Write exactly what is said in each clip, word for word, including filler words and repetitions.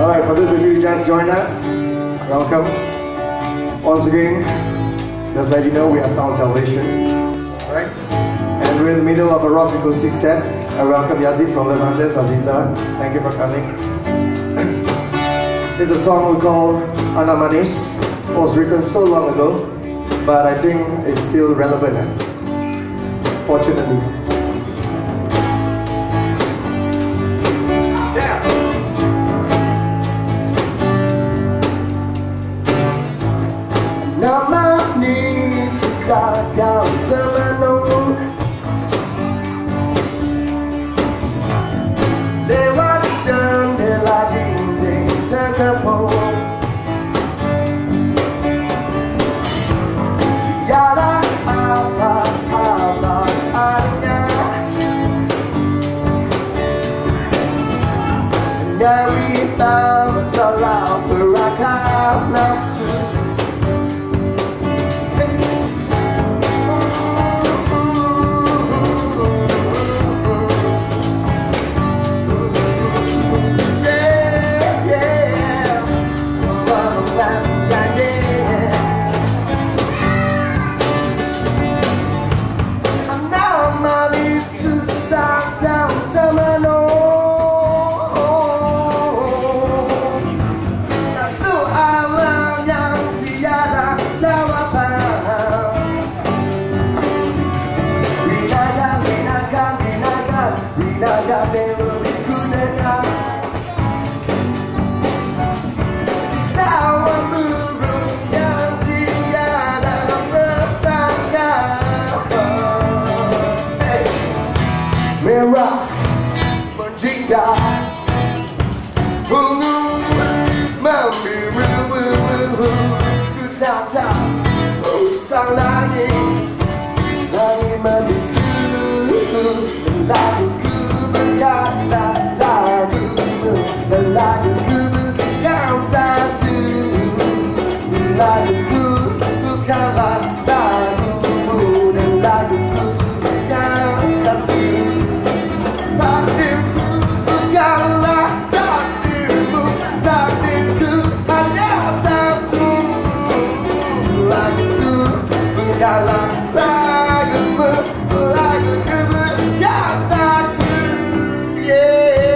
Alright, for those of you who just joined us, welcome. Once again, just let you know we are Sound Salvation. Alright? And we're in the middle of a rock acoustic set. I welcome Yazid from Levantes, Aziza. Thank you for coming. It's a song we call Ana Manis. It was written so long ago, but I think it's still relevant, fortunately. Nama ni susah kau termenung, lewat jendela dinding terkepung. Tiada apa-apa artinya, nyarita masalah berakar nafsu. Merah menjingga, bunga membiru, ku tak tahu usang langit, langit membisu, laguku berkata, laguku, laguku yang satu, laguku bukanlah lagumu, dan laguku yang satu. Takdirku bukanlah takdirmu, takdirku hanya satu. Laguku bukanlah lagumu, laguku yang satu. Yeah.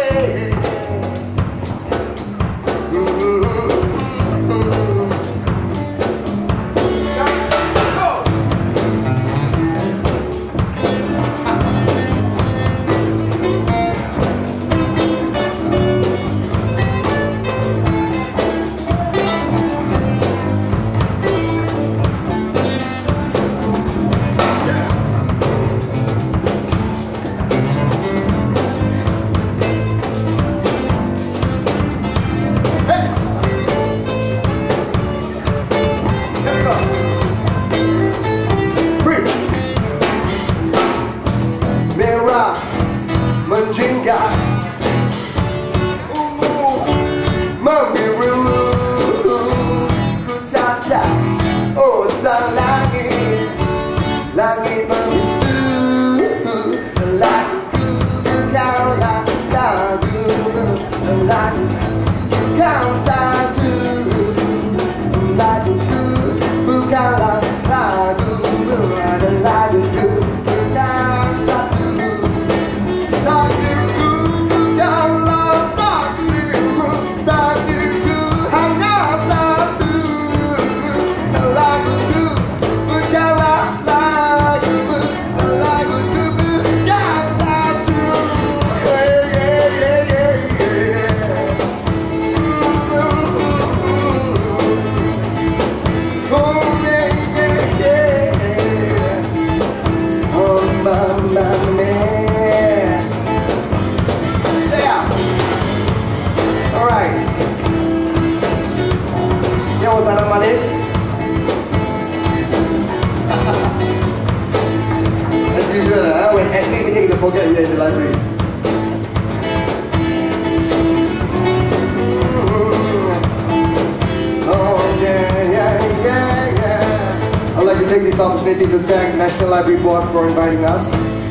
Menjingga, membiru, ku tak tahu usang langit, langit membisu, laguku bukanlah lagumu, laguku kau satu, laguku bukanlah lagumu, dan laguku bukan satu. Takdirku bukanlah takdirmu, takdirku hanya satu. Laguku bukanlah lagumu, laguku bukan satu. Yeah, yeah, yeah, yeah, yeah. Oh, yeah, yeah, yeah. Oh, mama, man. Alright. That was Ana Manis. As usual, huh? When acting, we take the forget you're in the library. Oh, yeah, yeah, yeah, yeah. I'd like to take this opportunity to thank National Library Board for inviting us.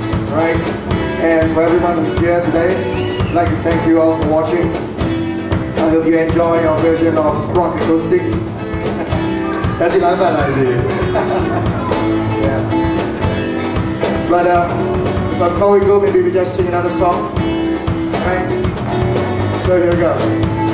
Right? And for everyone who's here today, I'd like to thank you all for watching. I hope you enjoy our version of rock acoustic. That's it, I'm Yeah. But uh, but before we go, maybe we just sing another song. Alright? So here we go.